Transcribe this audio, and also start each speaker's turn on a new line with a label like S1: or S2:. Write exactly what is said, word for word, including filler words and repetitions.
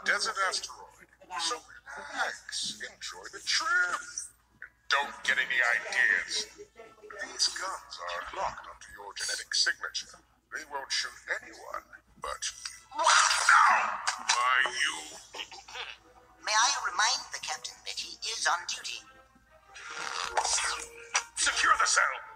S1: desert asteroid. So relax, enjoy the trip. Don't get any ideas. These guns are locked onto your genetic signature. They won't shoot anyone, but... Why, you...
S2: May I remind the captain that he is on duty?
S1: Secure the cell!